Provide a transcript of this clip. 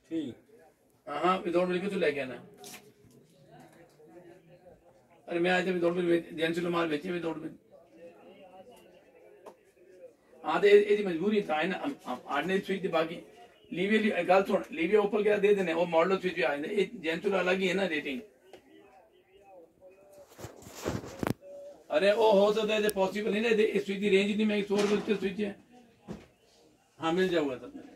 ठीक। हाँ without bill के तू लेके आना। अरे मैं आज विदाउट बिल एजेंसी लो माल बेचे विदाउट बिल। हाँ तो ये मजबूरी था है ना, आने स्विच दे बाकी लीविया गल सुन, लीविया ओपल क्या दे देने, वो मॉडल स्विच भी आ जाते, एजेंसी लो अलग ही है ना रेटिंग। अरे वो हो सकता है पॉसिबल नहीं ना, इस स्विच की रेंज नहीं, मैं 100 रुपये स्विच है। हाँ मिल जाऊगा तब।